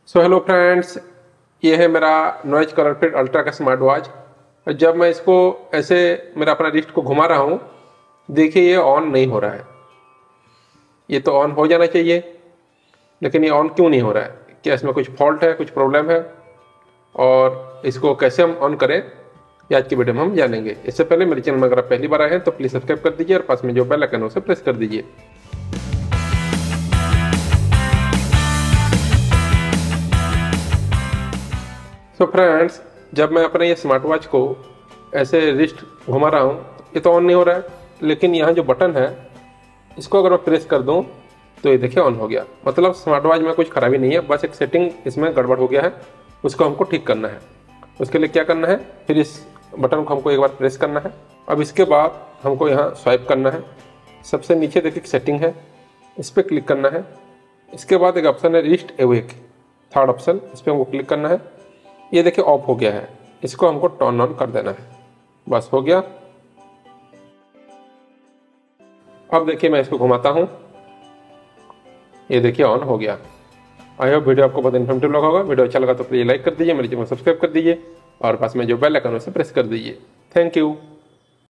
So hello friends, ये है मेरा नॉइज कलर फिट अल्ट्रा का स्मार्ट वॉच। जब मैं इसको ऐसे मेरा अपना रिस्ट को घुमा रहा हूँ, देखिए ये ऑन नहीं हो रहा है। ये तो ऑन हो जाना चाहिए, लेकिन ये ऑन क्यों नहीं हो रहा है? क्या इसमें कुछ फॉल्ट है, कुछ प्रॉब्लम है? और इसको कैसे हम ऑन करें, ये आज की वीडियो में हम जानेंगे। इससे पहले मेरे चैनल में अगर आप पहली बार आए हैं तो प्लीज़ सब्सक्राइब कर दीजिए और पास में जो बेल आइकन है उसे प्रेस कर दीजिए। सो फ्रेंड्स, जब मैं अपने ये स्मार्ट वॉच को ऐसे रिस्ट घुमा रहा हूँ, ये तो ऑन नहीं हो रहा है, लेकिन यहाँ जो बटन है इसको अगर मैं प्रेस कर दूँ तो ये देखिए ऑन हो गया। मतलब स्मार्ट वॉच में कुछ खराबी नहीं है, बस एक सेटिंग इसमें गड़बड़ हो गया है, उसको हमको ठीक करना है। उसके लिए क्या करना है, फिर इस बटन को हमको एक बार प्रेस करना है। अब इसके बाद हमको यहाँ स्वाइप करना है। सबसे नीचे देखिए सेटिंग है, इस पर क्लिक करना है। इसके बाद एक ऑप्शन है रिस्ट अवेक, थर्ड ऑप्शन, इस पर हमको क्लिक करना है। ये देखिए ऑफ हो गया है, इसको हमको टर्न ऑन कर देना है। बस हो गया। अब देखिए मैं इसको घुमाता हूँ, ये देखिए ऑन हो गया। आई होप वीडियो आपको बहुत इन्फॉर्मेटिव लगा होगा। वीडियो अच्छा लगा तो प्लीज लाइक कर दीजिए, मेरे चैनल को सब्सक्राइब कर दीजिए और पास में जो बेल आइकन है उसे प्रेस कर दीजिए। Thank you.